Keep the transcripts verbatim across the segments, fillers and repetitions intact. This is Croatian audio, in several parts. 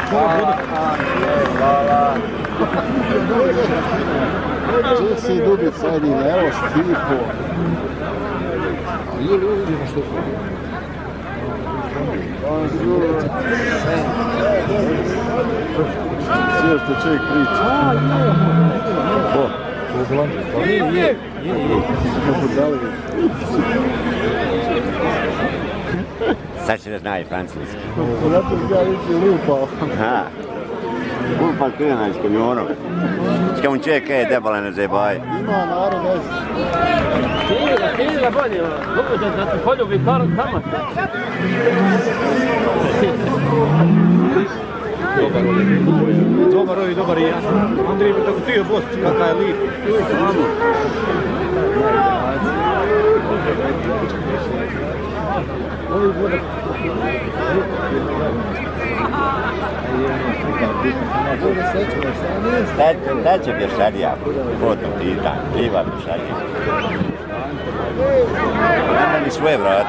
Hvala. Če si Dubica, ajde, evo Stipo. Nije li uvidimo što je to? Sve što čovjek priča. A, je. Ko? To je Blanđe. Je, je, je. Sad će da zna i francuski. Zato bi ja reći lupao. Ha. Lupao klijena s kamionom. S kao un čovjek je debala ne zajebaj. Ima narod, ne znam. Tijela, tijela bolje, dobro da ti poljubi kamat. Dobar ovi, dobar i ja. Andrij, tako ti je bost, kakav je lijep. Da će pješarija, potom pitan, kriva pješarija. Nema ni svoje vrati.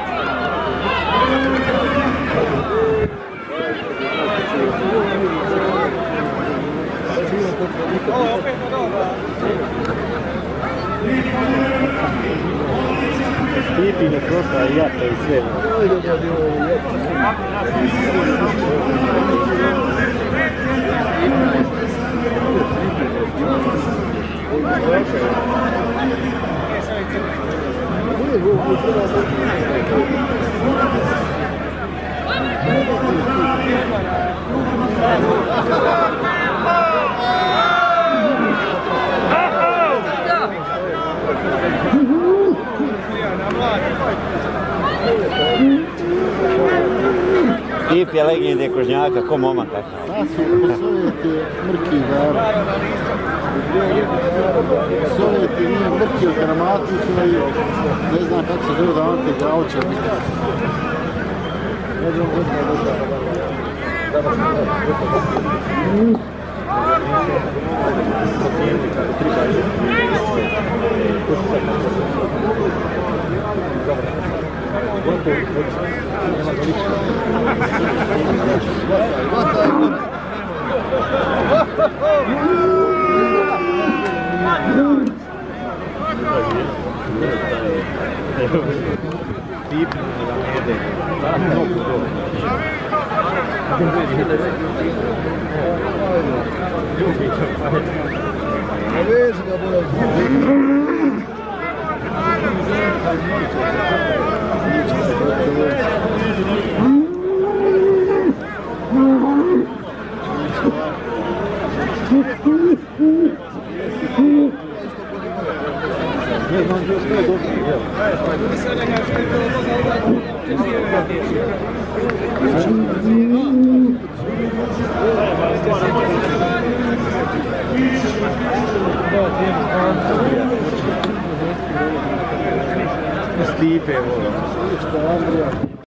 Stipi ne prošla i jata i sve. Stip je legende Kožnjaka, ko momak kakav. Sad su Sovjeti mrki gara. Sovjeti nije mrki od Dramatića i ne znam kako se zove da on te Gauča. Ne znam Stipe, volim.